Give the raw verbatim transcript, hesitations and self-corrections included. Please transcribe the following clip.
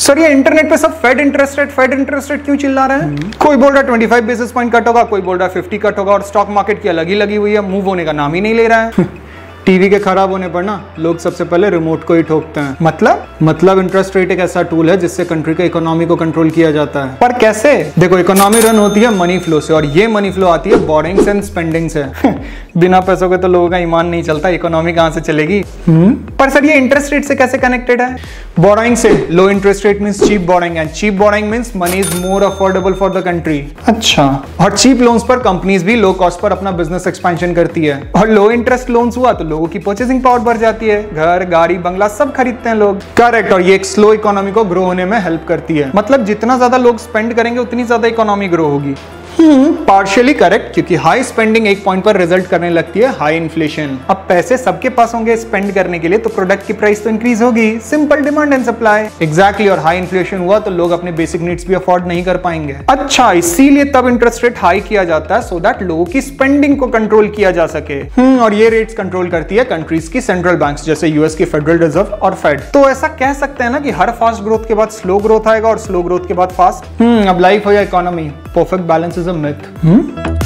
Sir ये internet पे सब Fed interest rate Fed interest rate क्यों चिल्ला रहे हैं? कोई बोल रहा है पच्चीस बेसिस पॉइंट कट होगा, कोई बोल रहा है पचास कट होगा, और स्टॉक मार्केट की अलग ही लगी हुई है, मूव होने का नाम ही नहीं ले रहा है। टीवी के खराब होने पर ना लोग सबसे पहले रिमोट को ही ठोकते हैं। मतलब मतलब इंटरेस्ट रेट एक ऐसा टूल है जिससे कंट्री के इकोनॉमी को कंट्रोल किया जाता है। पर कैसे? देखो, इकोनॉमी रन होती है मनी फ्लो से, और ये मनी फ्लो आती है बोरिंग्स एंड स्पेंडिंग से। बिना पैसों के तो लोगों का ईमान नहीं चलता, इकोनॉमी कहां से चलेगी? हुँ? पर सर ये इंटरेस्ट रेट से कैसे कनेक्टेड है? बोरिंग से low interest rate means cheap borrowing, and cheap borrowing means money is more affordable for the country. अच्छा, और चीप लोन्स पर कंपनीज भी लो कॉस्ट पर अपना बिजनेस एक्सपेंशन करती है, और लो इंटरेस्ट लोन्स हुआ तो लोगों की परचेसिंग पावर बढ़ जाती है, घर गाड़ी बंगला सब खरीदते हैं लोग। करेक्ट, और ये एक स्लो इकोनॉमी को ग्रो होने में हेल्प करती है। मतलब जितना ज्यादा लोग स्पेंड करेंगे उतनी ज्यादा इकोनॉमी ग्रो होगी। पार्शियली करेक्ट, क्योंकि हाई स्पेंडिंग एक पॉइंट पर रिजल्ट करने लगती है हाई इन्फ्लेशन। अब पैसे सबके पास होंगे स्पेंड करने के लिए, तो प्रोडक्ट की प्राइस तो इंक्रीज होगी। Simple demand and supply. Exactly, और हाई इन्फ्लेशन हुआ तो लोग अपने बेसिक नीड्स भी अफोर्ड नहीं कर पाएंगे। अच्छा, इसीलिए तब इंटरेस्ट रेट हाई किया जाता है, सो दैट लोगों की स्पेंडिंग को कंट्रोल किया जा सके। हम्म और ये रेट्स कंट्रोल करती है कंट्रीज की सेंट्रल बैंक्स, जैसे यूएस की फेडरल रिजर्व और फेड। तो ऐसा कह सकते हैं ना कि हर फास्ट ग्रोथ के बाद स्लो ग्रोथ आएगा और स्लो ग्रोथ के बाद फास्ट। हम्म अब लाइफ हो या economy, perfect balance is a myth.